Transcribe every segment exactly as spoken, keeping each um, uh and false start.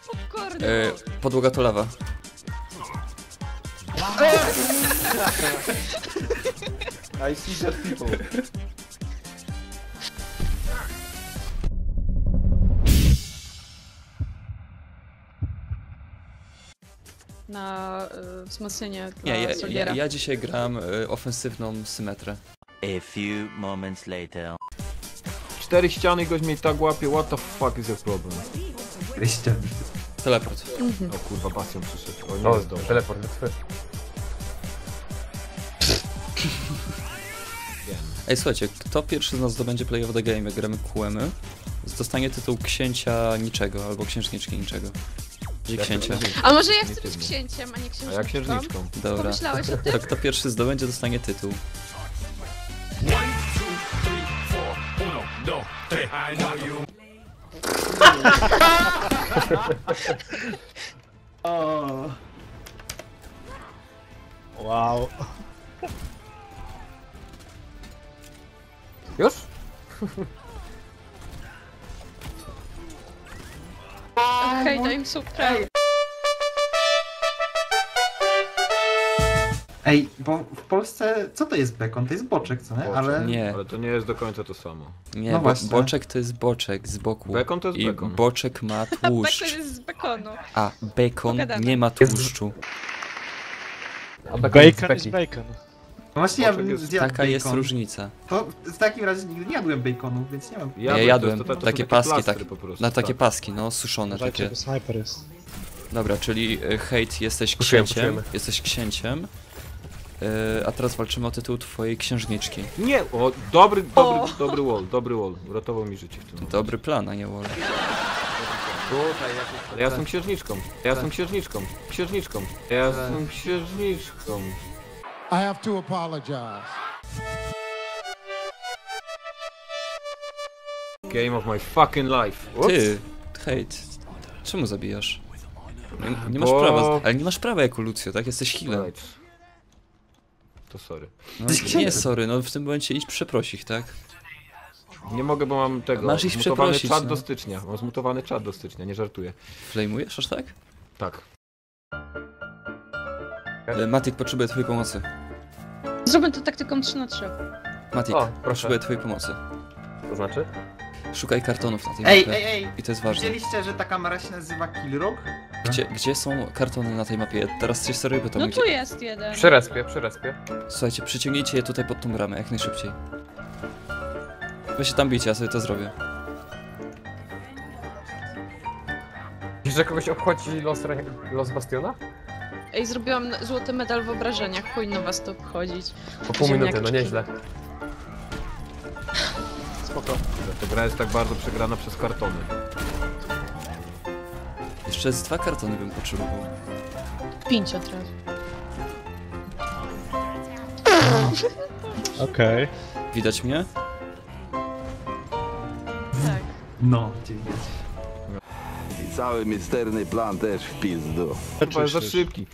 popcorn. E, podłoga to lawa. I see dead people. Na y, wzmocnienie dla Nie, ja, ja, Soliera. ja dzisiaj gram y, ofensywną symetrę. A few moments later. Cztery ściany i goś mnie tak łapie, what the fuck is your problem? Krystian. Teleport. O kurwa, Bastion przyszedł. O, nie O, jest dobrze. teleport do twy. Ej, słuchajcie, kto pierwszy z nas zdobędzie play of the game, jak gramy Q M y, dostanie tytuł księcia niczego, albo księżniczki niczego. Gdzie księcia? A może ja chcę być Definitywnie. księciem, a nie A księżniczką? ja księżniczką. Dobra. Pomyślałeś o tym? To kto pierwszy zdobędzie, dostanie tytuł. Wow. Już? Hej, daj im subscribe. Ej, bo w Polsce co to jest bekon? To jest boczek, co nie? Boczek. Ale... Nie, Ale to nie jest do końca to samo. nie, No bo, właśnie. boczek to jest boczek z boku. Bekon to jest I bekon. boczek ma Bekon tłuszcz. jest z bekonu. A bekon Pogadamy. nie ma tłuszczu. A Bacon jest bacon. No właśnie ja Boczek bym jest- zjadł Taka jest bacon. różnica. To w takim razie nigdy nie jadłem baconu, więc nie mam... Ja to jadłem jest- to- to są takie paski, plastry tak, po prostu, na takie tak. paski, no suszone Uważajcie, takie. bo snajper jest. Dobra, czyli y, hejt, jesteś Puszujemy, księciem, puszujemy. jesteś księciem, y, a teraz walczymy o tytuł twojej księżniczki. Nie! O, dobry, dobry, dobry wall, dobry wall. Uratował mi życie w tym momencie. Dobry plan, a nie wall. Ale ja jestem księżniczką. Ja jestem księżniczką. Księżniczką. Ja jestem księżniczką. I have to apologize. Game of my fucking life. Ty, hejt, czemu zabijasz? Nie, nie masz Bo- prawa, ale nie masz prawa jako Lucio, tak? Jesteś healem. Right. To sorry. No, nie, sorry, no w tym momencie idź przeproś ich, tak? Nie mogę, bo mam tego. Masz ich zmutowany przeprosić, czat no. do stycznia. Mam zmutowany czat do stycznia, nie żartuję. Flamujesz aż tak? Tak. E, Matik, potrzebuję twojej pomocy. Zróbmy to taktyką trzy na trzy. Matik, O, proszę. potrzebuję twojej pomocy. To znaczy? Szukaj kartonów na tej Ej, mapie. ej, ej! I to jest ważne. Widzieliście, że ta kamera się nazywa Kill Rock? Gdzie, gdzie są kartony na tej mapie? Ja teraz cię serio pytam. No gdzie... tu jest jeden. Przy respie, przy respie. Słuchajcie, przyciągnijcie je tutaj pod tą bramę, jak najszybciej. Wy się tam bicie, ja sobie to zrobię. Widzisz, że kogoś obchodzi los, re- los Bastiona? Ej, zrobiłam złoty medal w obrażeniach. Powinno was to obchodzić. Po pół minuty, no Ziemniaczki. nieźle. Spoko. Ta gra jest tak bardzo przegrana przez kartony. Jeszcze z dwa kartony bym potrzebował. Pięć od razu. Okej. Widać mnie? Tak. No, gdzie widać. I cały misterny plan też w pizdu. Chyba jest za szybki.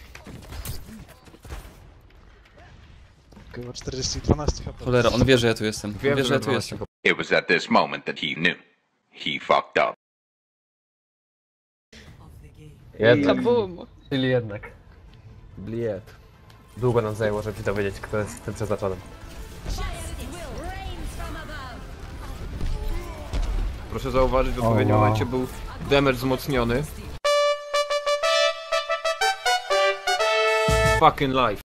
Chyba czterdzieści dwanaście H P. Cholera, on wie, że ja tu jestem. On Wiem, wie, że ja tu mam jestem. It was at this moment that he knew. He fucked up. Jednak. Kabum. Czyli jednak. Bliet. Długo nam zajęło, żeby się dowiedzieć, kto jest tym przeznaczonym. Proszę zauważyć, w odpowiednim wow. momencie był damage wzmocniony. Fucking life.